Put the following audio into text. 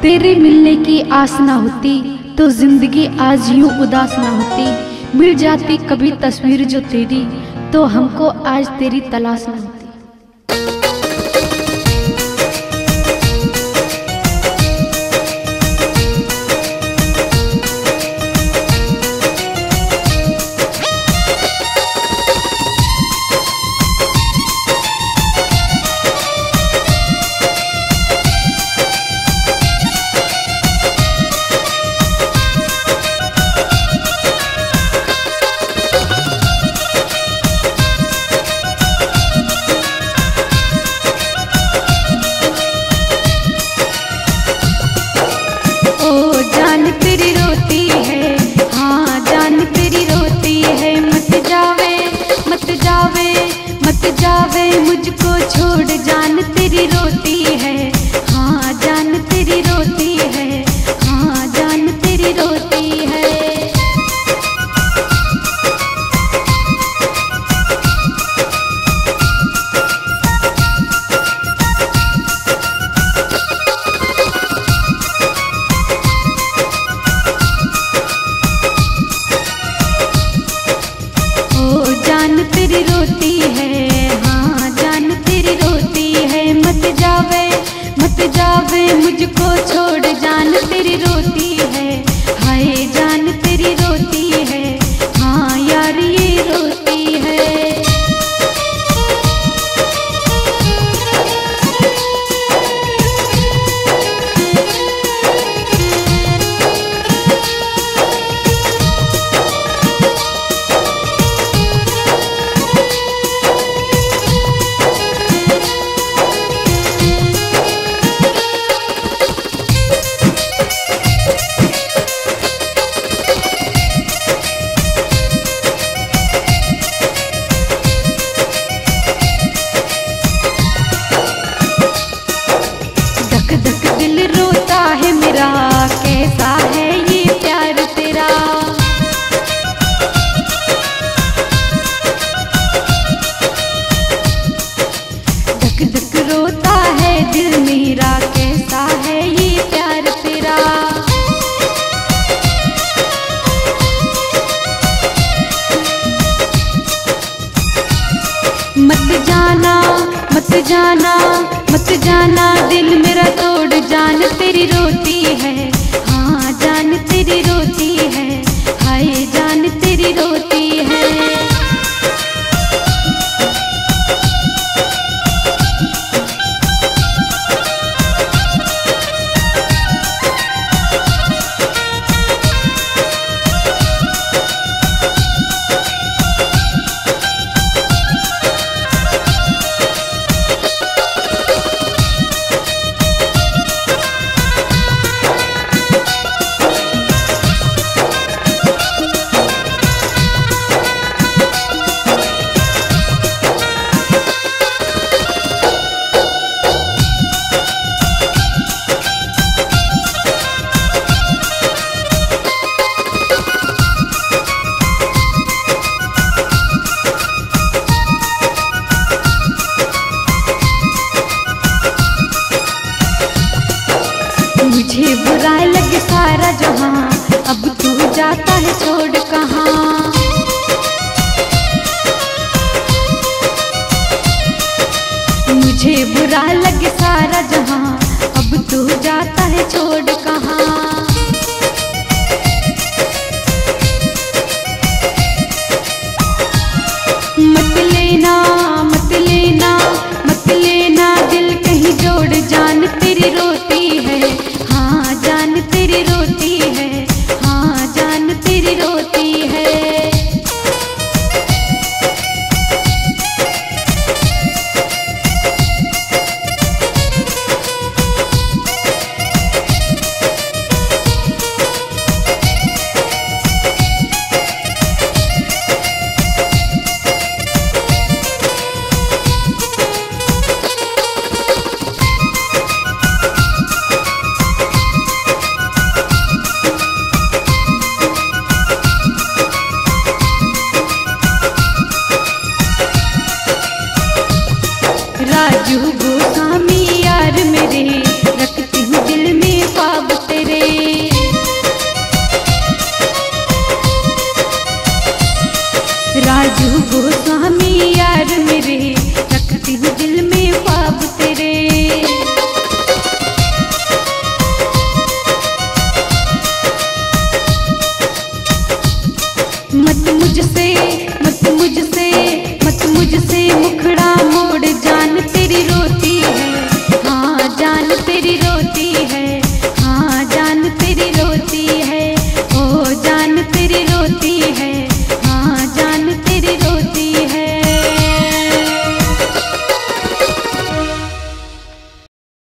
तेरे मिलने की आस ना होती तो जिंदगी आज यूं उदास ना होती। मिल जाती कभी तस्वीर जो तेरी तो हमको आज तेरी तलाश ना होती। मत जावे मुझको छोड़, जान तेरी रोती है। हाँ जान तेरी रोती है, हाँ जान तेरी रोती है। ओ जान तेरी रोती है, हाँ जान तेरी रोती है। मत जावे मुझको छोड़, जान तेरी रोती है। हाय जान तेरी रोती है, हाँ यार ये रोती है। दिल रोता है मेरा, कैसा है ये प्यार तेरा। धक धक रोता है दिल मेरा, कैसा है ये प्यार तेरा। मत जाना दिल मेरा तोड़, जान तेरी रोती है। हाँ जान तेरी रोती है, हाय जान तेरी रोती है। मुझे बुरा लगे सारा जहां, अब तू जाता है छोड़ कहाँ। मुझे बुरा लगे सारा जहां, अब तू जाता है छोड़ कहाँ। मत लेना दिल कहीं जोड़, जान तेरी रोती है। हाँ जान तेरी रोती है, हाँ जान तेरी रोती है। मुझसे मत मुझसे मत मुझसे मुखड़ा मोड़, जान तेरी रोती है, हाँ जान तेरी रोती है।